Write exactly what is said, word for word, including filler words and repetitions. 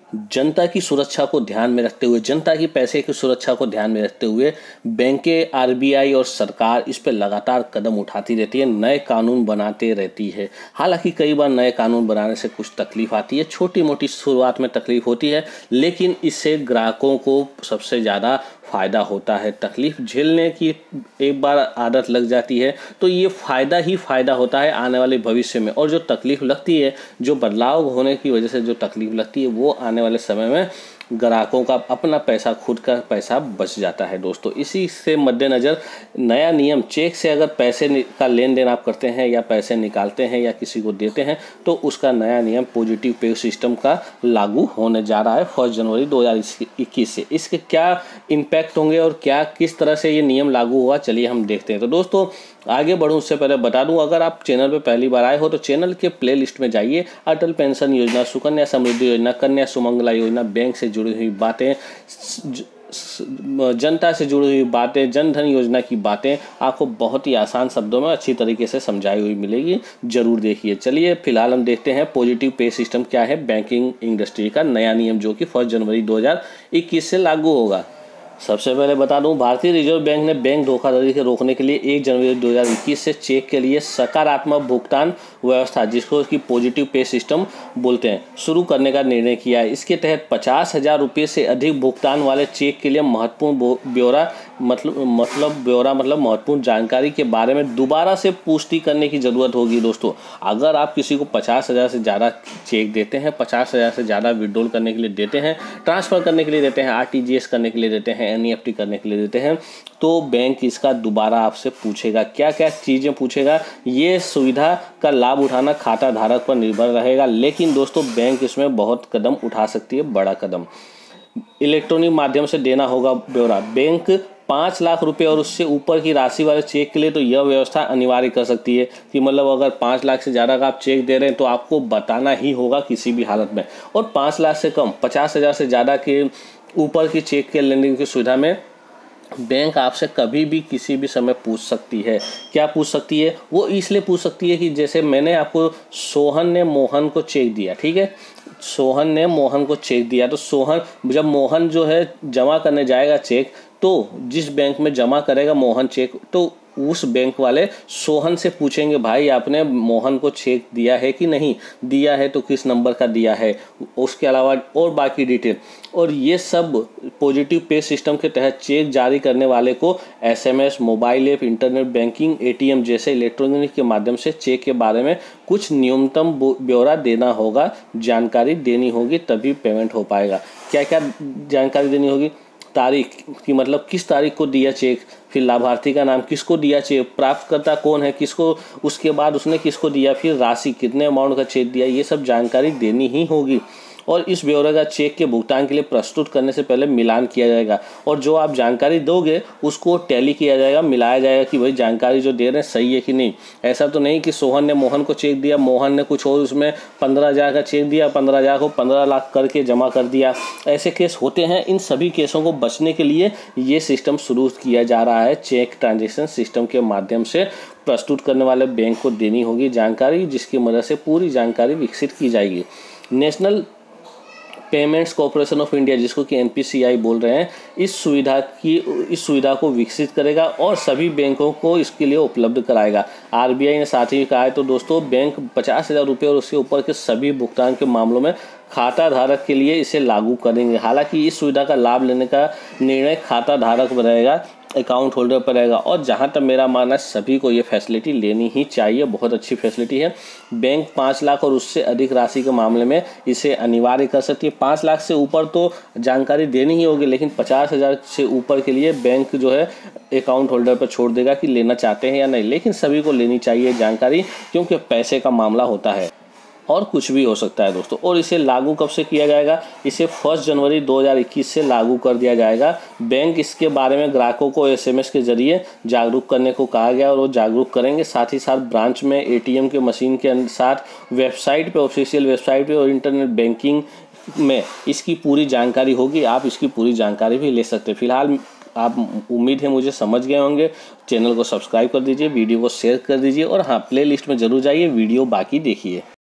जनता की सुरक्षा को ध्यान में रखते हुए, जनता की पैसे की सुरक्षा को ध्यान में रखते हुए बैंकें, आरबीआई और सरकार इस पर लगातार कदम उठाती रहती है, नए कानून बनाते रहती है। हालांकि कई बार नए कानून बनाने से कुछ तकलीफ आती है, छोटी मोटी शुरुआत में तकलीफ होती है, लेकिन इससे ग्राहकों को सबसे ज़्यादा फ़ायदा होता है। तकलीफ झेलने की एक बार आदत लग जाती है तो ये फ़ायदा ही फ़ायदा होता है आने वाले भविष्य में। और जो तकलीफ लगती है, जो बदलाव होने की वजह से जो तकलीफ लगती है, वो आने वाले समय में ग्राहकों का अपना पैसा, खुद का पैसा बच जाता है दोस्तों। इसी से मद्देनज़र नया नियम, चेक से अगर पैसे का लेन देन आप करते हैं या पैसे निकालते हैं या किसी को देते हैं तो उसका नया नियम पॉजिटिव पे सिस्टम का लागू होने जा रहा है फर्स्ट जनवरी दो हज़ार इक्कीस से। इसके क्या इम्पैक्ट होंगे और क्या किस तरह से ये नियम लागू हुआ, चलिए हम देखते हैं। तो दोस्तों आगे बढ़ूं उससे पहले बता दूं, अगर आप चैनल पे पहली बार आए हो तो चैनल के प्लेलिस्ट में जाइए। अटल पेंशन योजना, सुकन्या समृद्धि योजना, कन्या सुमंगला योजना, बैंक से जुड़ी हुई बातें, जनता से जुड़ी हुई बातें, जन धन योजना की बातें आपको बहुत ही आसान शब्दों में अच्छी तरीके से समझाई हुई मिलेगी, जरूर देखिए। चलिए फिलहाल हम देखते हैं पॉजिटिव पे सिस्टम क्या है, बैंकिंग इंडस्ट्री का नया नियम जो कि फर्स्ट जनवरी दो हज़ार इक्कीस से लागू होगा। सबसे पहले बता दूं, भारतीय रिजर्व बैंक ने बैंक धोखाधड़ी के रोकने के लिए एक जनवरी दो हज़ार इक्कीस से चेक के लिए सकारात्मक भुगतान व्यवस्था, जिसको कि पॉजिटिव पे सिस्टम बोलते हैं, शुरू करने का निर्णय किया है। इसके तहत पचास हजार रुपये से अधिक भुगतान वाले चेक के लिए महत्वपूर्ण ब्यौरा मतलब मतलब ब्यौरा मतलब महत्वपूर्ण जानकारी के बारे में दोबारा से पुष्टि करने की ज़रूरत होगी दोस्तों। अगर आप किसी को पचास हज़ार से ज़्यादा चेक देते हैं, पचास हज़ार से ज़्यादा विड्रॉल करने के लिए देते हैं, ट्रांसफ़र करने के लिए देते हैं, आरटीजीएस करने के लिए देते हैं, एनईएफटी करने के लिए देते हैं, तो बैंक इसका दोबारा आपसे पूछेगा। क्या क्या चीज़ें पूछेगा, ये सुविधा का लाभ उठाना खाता धारक पर निर्भर रहेगा, लेकिन दोस्तों बैंक इसमें बहुत कदम उठा सकती है, बड़ा कदम। इलेक्ट्रॉनिक माध्यम से देना होगा ब्यौरा। बैंक पाँच लाख रुपए और उससे ऊपर की राशि वाले चेक के लिए तो यह व्यवस्था अनिवार्य कर सकती है कि मतलब अगर पाँच लाख से ज़्यादा का आप चेक दे रहे हैं तो आपको बताना ही होगा किसी भी हालत में। और पाँच लाख से कम, पचास हज़ार से ज़्यादा के ऊपर की चेक के लेनदेन की सुविधा में बैंक आपसे कभी भी किसी भी समय पूछ सकती है। क्या पूछ सकती है? वो इसलिए पूछ सकती है कि जैसे मैंने आपको, सोहन ने मोहन को चेक दिया, ठीक है, सोहन ने मोहन को चेक दिया, तो सोहन जब मोहन जो है जमा करने जाएगा चेक, तो जिस बैंक में जमा करेगा मोहन चेक, तो उस बैंक वाले सोहन से पूछेंगे, भाई आपने मोहन को चेक दिया है कि नहीं दिया है, तो किस नंबर का दिया है, उसके अलावा और बाकी डिटेल। और ये सब पॉजिटिव पे सिस्टम के तहत चेक जारी करने वाले को SMS, mobile app, internet banking, ATM जैसे इलेक्ट्रॉनिक के माध्यम से चेक के बारे में कुछ न्यूनतम ब्यौरा देना होगा, जानकारी देनी होगी, तभी पेमेंट हो पाएगा। क्या क्या जानकारी देनी होगी? तारीख की, मतलब किस तारीख को दिया चेक, फिर लाभार्थी का नाम, किसको दिया चेक, प्राप्तकर्ता कौन है, किसको, उसके बाद उसने किसको दिया, फिर राशि, कितने अमाउंट का चेक दिया, ये सब जानकारी देनी ही होगी। और इस ब्यौरे का चेक के भुगतान के लिए प्रस्तुत करने से पहले मिलान किया जाएगा, और जो आप जानकारी दोगे उसको टैली किया जाएगा, मिलाया जाएगा कि भाई जानकारी जो दे रहे हैं सही है कि नहीं। ऐसा तो नहीं कि सोहन ने मोहन को चेक दिया, मोहन ने कुछ और उसमें पंद्रह हज़ार का चेक दिया, पंद्रह हज़ार को पंद्रह लाख करके जमा कर दिया। ऐसे केस होते हैं। इन सभी केसों को बचने के लिए ये सिस्टम शुरू किया जा रहा है। चेक ट्रांजेक्शन सिस्टम के माध्यम से प्रस्तुत करने वाले बैंक को देनी होगी जानकारी, जिसकी मदद से पूरी जानकारी विकसित की जाएगी। National payments corporation of India, जिसको कि एनपीसीआई बोल रहे हैं, इस सुविधा की इस सुविधा को विकसित करेगा और सभी बैंकों को इसके लिए उपलब्ध कराएगा। आरबीआई ने साथ ही कहा है, तो दोस्तों बैंक पचास हज़ार रुपये और उसके ऊपर के सभी भुगतान के मामलों में खाता धारक के लिए इसे लागू करेंगे। हालांकि इस सुविधा का लाभ लेने का निर्णय खाता धारक पर रहेगा, अकाउंट होल्डर पर रहेगा। और जहाँ तक मेरा मानना है, सभी को ये फैसिलिटी लेनी ही चाहिए, बहुत अच्छी फैसिलिटी है। बैंक पाँच लाख और उससे अधिक राशि के मामले में इसे अनिवार्य कर सकती है। पाँच लाख से ऊपर तो जानकारी देनी ही होगी, लेकिन पचास हज़ार से ऊपर के लिए बैंक जो है अकाउंट होल्डर पर छोड़ देगा कि लेना चाहते हैं या नहीं, लेकिन सभी को लेनी चाहिए जानकारी, क्योंकि पैसे का मामला होता है और कुछ भी हो सकता है दोस्तों। और इसे लागू कब से किया जाएगा? इसे फर्स्ट जनवरी दो हज़ार इक्कीस से लागू कर दिया जाएगा। बैंक इसके बारे में ग्राहकों को एसएमएस के जरिए जागरूक करने को कहा गया और वो जागरूक करेंगे। साथ ही साथ ब्रांच में, एटीएम के मशीन के साथ, वेबसाइट पे, ऑफिशियल वेबसाइट पे और इंटरनेट बैंकिंग में इसकी पूरी जानकारी होगी। आप इसकी पूरी जानकारी भी ले सकते हैं। फिलहाल आप, उम्मीद है मुझे समझ गए होंगे। चैनल को सब्सक्राइब कर दीजिए, वीडियो को शेयर कर दीजिए और हाँ, प्ले लिस्ट में ज़रूर जाइए, वीडियो बाकी देखिए।